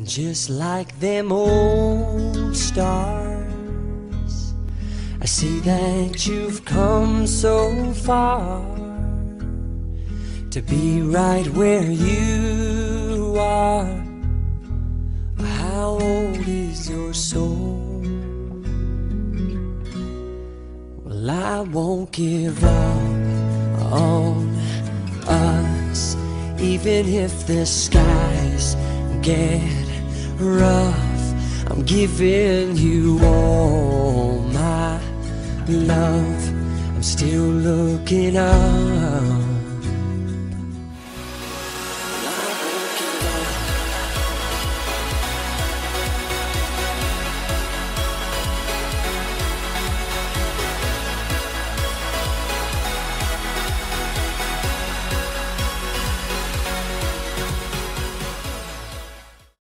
And just like them old stars, I see that you've come so far to be right where you are. How old is your soul? Well, I won't give up on us, even if the skies get rough. I'm giving you all my love. I'm still looking up.